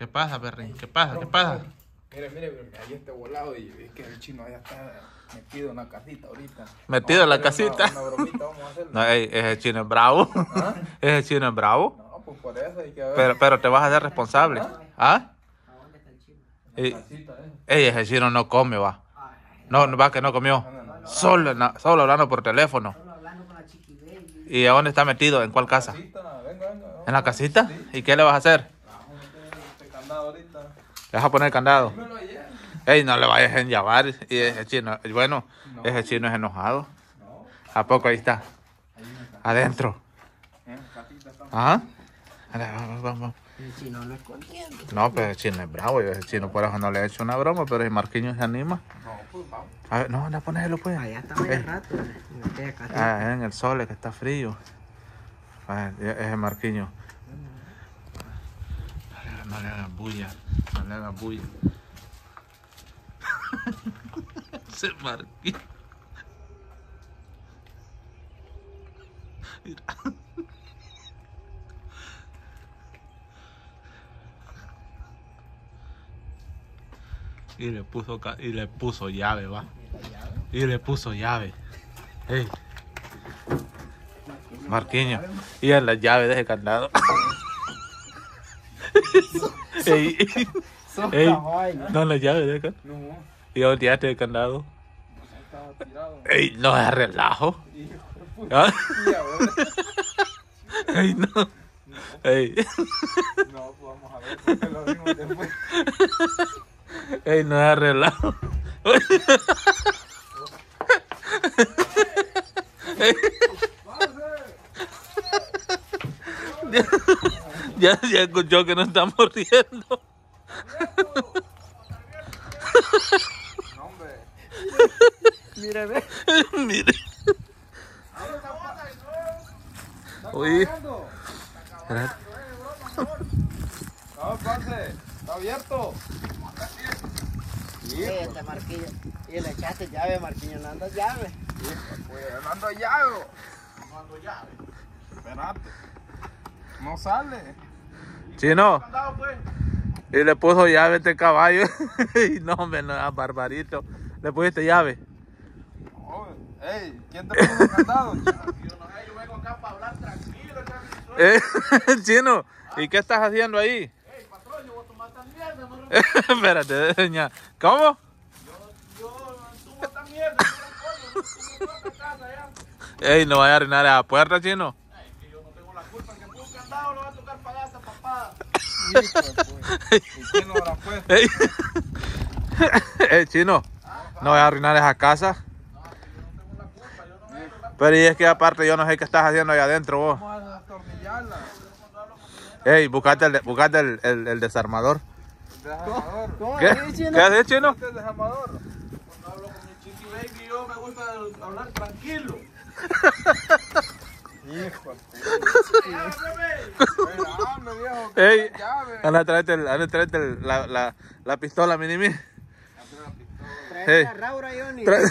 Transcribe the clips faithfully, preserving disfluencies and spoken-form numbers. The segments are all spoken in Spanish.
¿Qué pasa, perrín? ¿Qué pasa? ¿Qué pasa? Mire, mire, ahí está volado y es que el chino ya está metido en la casita ahorita. ¿Metido en la casita? Una, una bromita vamos a hacer. No, ey, ese chino es bravo. ¿Ah? Ese chino es bravo. No, pues por eso hay que ver. Pero, pero te vas a hacer responsable. ¿Ah? ¿A dónde está el chino? En Y, la casita, eh. ey, ese chino no come, va. No, no va que no comió. Solo, na- solo hablando por teléfono. Solo hablando con la Chiqui Baby. ¿Y a dónde está metido? ¿En cuál casa? Casita, venga, venga. vamos. ¿En la casita? ¿Y qué le vas a hacer? Vamos a meter este candado ahorita. ¿Le vas a poner candado? Dímelo ayer. Ey, no le vayas a enllavar. Y ese chino, bueno, No. ese chino es enojado. No, ¿A poco ahí está? ahí en la casita. Adentro. En la casita está. ¿Ah? Vamos, vamos, vamos. El chino no escondiendo. No, pero el chino es bravo. Yo ese chino por eso no le he hecho una broma, pero si Marquinhos se anima. No, pues vamos. A ver, no, anda a ponerlo pues. Allá estamos ya Eh, rato. En aquella casita. Ah, en el sol, que está frío. A ver, ese Marquinhos. No le, no le hagas bulla. No le hagas bulla. Ese Marquinhos. Mira. Y le puso ca- y le puso llave, va. Y le puso llave. Ey. Marquinhos. Y en la llave de ese candado. Ey, ey. Sos Ey. caballo. No, en la llave de acá. No, no Y volteaste el candado. estaba tirado. Ey, no es relajo. Hijo de puta. ¿Ah? Y ahora. Ey, no. Ey. No, pues vamos a ver, porque lo vimos después. Ey, no es relajo. Ey. Ya, ya escuchó que nos estamos riendo. No, hombre. Mira, ve. Mire. Uy. Espérate. No, parce, está abierto. Sí, este Marquillo. Y le echaste llave, Marquillo. No anda llave. Hijo, pues, ando llave. No ando llave. Espérate. No sale. Chino. Andado, pues. Y le puso llave a este caballo. Y no, hombre, no, a Barbarito. Le pusiste llave. No, ey, ¿quién te puso el candado? Yo no sé, yo vengo acá para hablar tranquilo, Charlie. Eh, Chino, ¿y qué estás haciendo ahí? Ey, patrón, yo voy a tomar esta mierda, no lo Espérate, señor. ¿Cómo? Yo, yo subo esta mierda, yo no subo esta casa ya. Ey, no vaya a arruinar esa puerta, Chino. Ey, que yo no tengo la culpa, el que puso candado lo va a tocar pagar a esa papada. Hijo, pues. ¿Y quién lo habrá puesto? Ey, Ey, Chino, no vaya a arruinar esa casa. No, que yo no tengo la culpa, yo no voy a tocar. Pero y es que aparte yo no sé qué estás haciendo ahí adentro vos. Vamos a destornillarla. Ey, buscate el, buscate el, el, el desarmador. El desarmador. ¿Cómo ¿Qué? le dicen? ¿Qué haces, Chino? ¿Este es el desarmador? Cuando hablo con mi chiqui baby, yo me gusta hablar tranquilo. Hijo, Ey, háblame. Espérame, viejo. que Ey, no hay llave. anda, tráete, el- anda, tráete el- la, la, la pistola, mini mí. Trae Ey. la Raura, Johnny. Tra-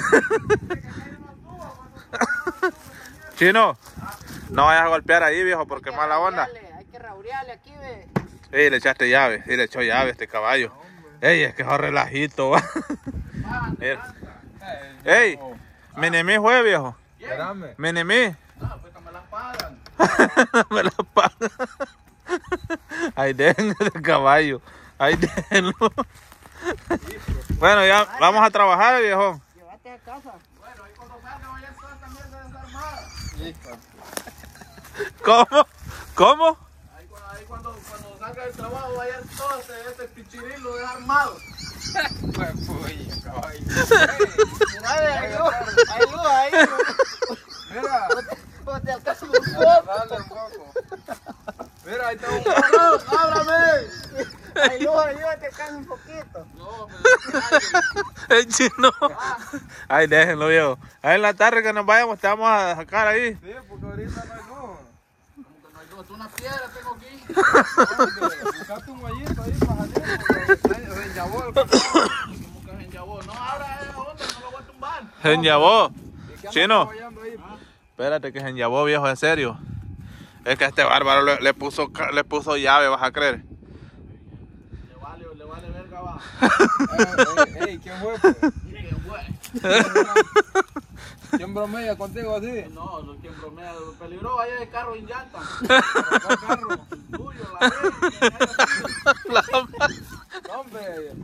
Chino, no vayas a golpear ahí, viejo, porque es mala onda. Raurearle, hay que raurearle aquí, ve. Ey, le echaste llave, y le echó llave a este caballo. Ey, es que es un relajito, va. Mira. Ey, Minimí fue, viejo. Espérame. Minimí. Ah, pues que me la pagan. Me la paga. Ahí dejen ese caballo. Ahí déjenlo. Bueno, ya vamos a trabajar, viejo. Llévate a casa. Bueno, ahí cuando salga vaya toda esta mierda desarmada. Hijo. ¿Cómo? ¿Cómo? Ahí, cu- ahí cuando, cuando salga del trabajo vaya todo este, este pichirilo desarmado. Pues, pues, caballo. Mira, ve, hay luz. Hay luz ahí. Mira. ¿Cómo te alcanza un poco? Dale un poco. Mira, ahí está un ¡Cabrón, ábrame! Hay luz ahí, te alcanza un poquito. No, me El chino. Ahí déjenlo, viejo. Ahí en la tarde que nos vayamos te vamos a sacar ahí. Sí, porque ahorita no hay luz. como que no hay luz. Una piedra tengo aquí. Buscaste un hoyito ahí para salir, porque se enllavó el candado. Como que se enllavó. No, ahora es onda, no lo voy a tumbar. Se enllabó. ¿Y qué anda Chino. fallando ahí? Espérate que se enllabó, viejo, en serio. Es que a este bárbaro le, le puso ca- le puso llave, vas a creer. Ey, ey, ¿quién fue, pues? ¿Quién bromea contigo así? No, no, quien bromea, peligró allá el carro en llanta. ¿Cuál carro? Tuyo, la vez. No, hombre.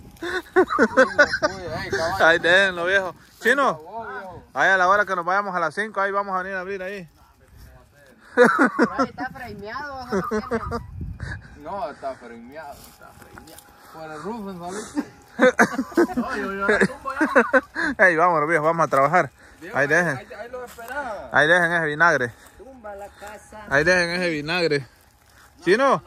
Ahí déjenlo, viejo. Chino, ahí a la hora que nos vayamos a las cinco, ahí vamos a venir a abrir ahí. Por ahí está frameado. ojo, lo tiene. No, está fremeado, está fremeado. Por el roof, ¿sabes? No, yo, yo la tumbo ya. Ey, vámonos, viejo, vamos a trabajar. Ahí dejen. Ahí, ahí lo esperaba. Ahí dejen ese vinagre. Tumba la casa. Ahí dejen ese vinagre. Chino.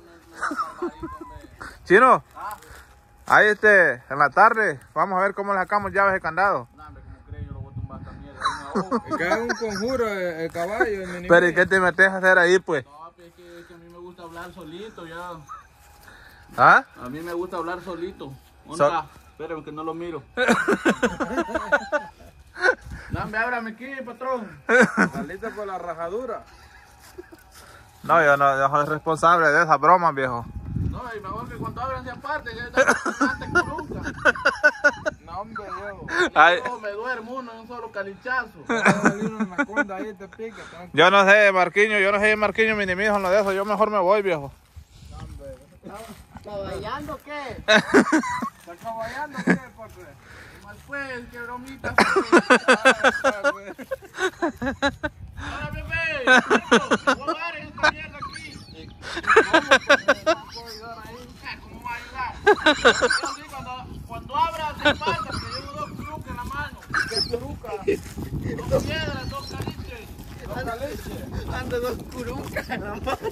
Chino. Ahí este, en la tarde, vamos a ver cómo le sacamos llaves de candado. No, hombre, como creen, yo lo voy a tumbar esta mierda. Yo me ahogo. Es que es un conjuro el, el caballo. El mini Pero ¿y qué te metes a hacer ahí, pues? No, pues, es que, es que a mí me gusta hablar solito ya. ¿Ah? A mí me gusta hablar solito. ¿Dónde So- está? Espérame que no lo miro. No, hombre, ábrame aquí, patrón. Saliste por la rajadura. No, yo no, yo soy responsable de esas bromas, viejo. No, y mejor que cuando abran se aparte, que está antes que nunca. No, hombre, yo. Ay. Yo me duermo uno en un solo calichazo. Una cuerda ahí te pica. tengo que- Yo no sé, Marquiño, yo no sé, Marquiño, minimizo en lo de eso. Yo mejor me voy, viejo. ¿Caballando qué? ¿Está caballando qué, papi? Mal pues, qué bromita. Ah, pues. Ahora, bebé, Marco, voy a dar esta mierda aquí. ¿Cómo puedo ayudar ahí? ¿Cómo va a ayudar? Yo sí, cuando, cuando abra se pasa, que llevo dos curucas en la mano. ¿Qué peruca? Dos piedras, dos caliches. Loca leche. Ando dos curucas en la mano.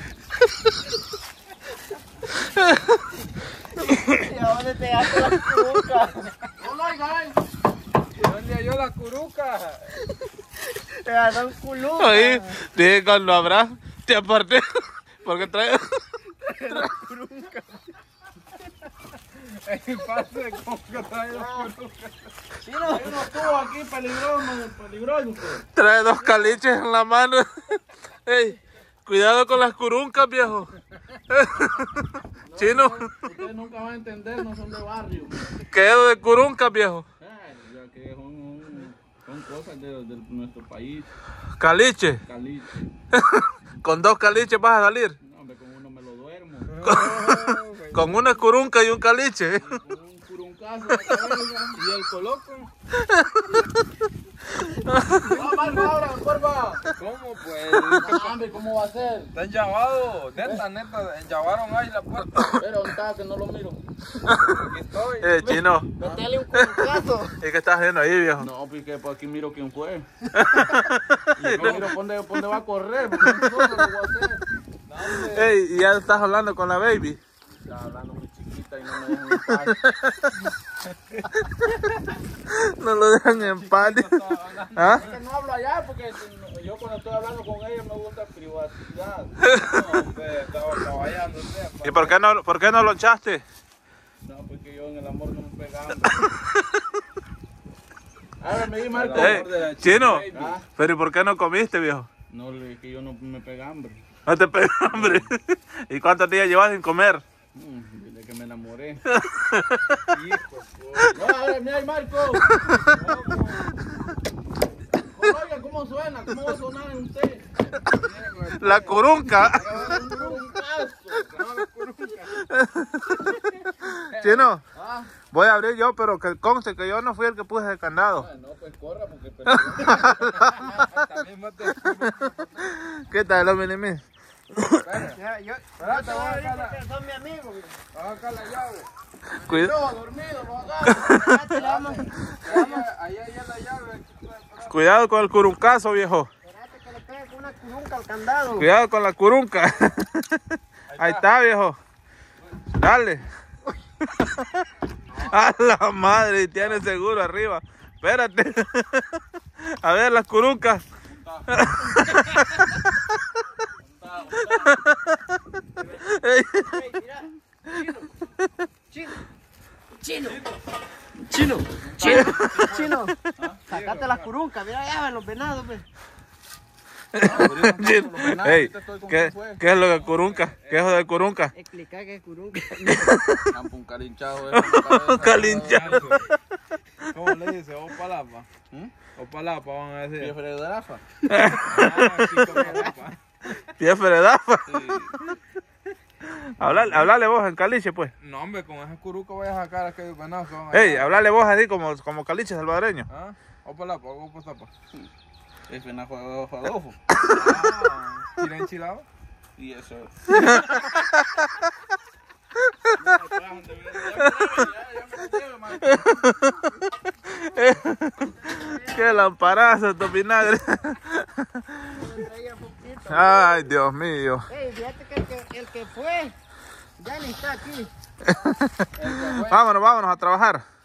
¿Y a dónde te gastas las curucas? No lo oigan. ¿Dónde halló la curuca? Te gastas un culuca. Ahí, dije cuando habrá, te aparté. Porque trae. Ey, pase, ¿cómo que trae la curuca? Chino, Hay unos tubos aquí peligrosos, peligrosos. Trae dos caliches en la mano. Ey, cuidado con las curuncas, viejo. Chino, Ustedes nunca van a entender, no son de barrio. quedo de curuncas, viejo. Ay, ya que son, son, son cosas de, de nuestro país. Caliche. Caliche. Con dos caliches vas a salir. No, hombre, con uno me lo duermo. Con una curunca y un caliche. Con un curuncazo en la cabeza. ¿Y el coloco? No, Marco, ahora, porfa. ¿Cómo pues? No, hombre, ¿cómo va a ser? Está enllavado, neta, neta, enllavaron ahí la puerta. Pero, ¿dónde está? Que no lo miro. Aquí estoy. Eh, Chino, metele un curuncazo. ¿y qué estás haciendo ahí, viejo? No, porque por aquí miro quién fue. Y no miro por dónde, por dónde va a correr, porque no lo voy a hacer. No, hombre. Ey, ¿y ya estás hablando con la baby? Está hablando muy chiquita y no me dejan en paz. No lo dejan en paz. ¿Ah? Es que no hablo allá porque yo cuando estoy hablando con ella me gusta privacidad. No, hombre, estaba caballando usted. ¿Y por qué no, por qué no lo echaste? No, porque yo en el amor no me pegaba. Ábreme ahí, Marco. Ey, Chino, Ah, ¿pero y por qué no comiste, viejo? no, le- que yo no me pega hambre. No te pegas hambre. ¿Y cuántos días llevas sin comer? Mm, Desde que me enamoré. Hijo, No, ábreme ahí, Marco. Oiga, ¿cómo suena? ¿Cómo va a sonar en usted? La curunca. Un curuncazo. Chino, Ah, voy a abrir yo, pero que conste que yo no fui el que puse el candado. ah, no, pues corra porque perdí. también mate. ¿Qué tal, los minimis? Mira, yo, Espérate, yo te voy a voy a sacar decir que son mi amigo. Vamos a sacar la llave. Cuida- No, dormido, lo agarro. Espérate, le vamos, Ahí hay la llave. Cuidado con el curuncazo, viejo. espérate que le pegue con una curunca al candado. Cuidado con la curunca. Ahí está, viejo. Dale. A la madre, tiene seguro arriba. Espérate. A ver las curuncas. Ey, Ey, mira, chino, chino, chino, chino, chino, sacate las curuncas, mira, ya ven los venados, pues. Ey, ¿qué, ¿qué es lo de curunca? ¿Qué es lo de curunca? Explica que es curunca. Un calinchado. Un calinchado. ¿Cómo le dice? ¿O palapa? ¿O palapa van a decir? Piefre de Rafa. Ah, chico, palapa. Piefre de Dafa. Sí. Hablar, hablarle vos en caliche, pues. No, hombre, con ese curuco voy a sacar a aquellos venados que van Ey, allá. hablarle vos así como, como caliche salvadoreño. ¿Ah? ¿O palapa? ¿O palapa? Es una Adolfo. Ah, ¿chile enchilado? Y eso. Qué lamparazo estos vinagres. Ay, Dios mío. Ey, fíjate que el, que el que fue ya ni está aquí. Vámonos, vámonos a trabajar.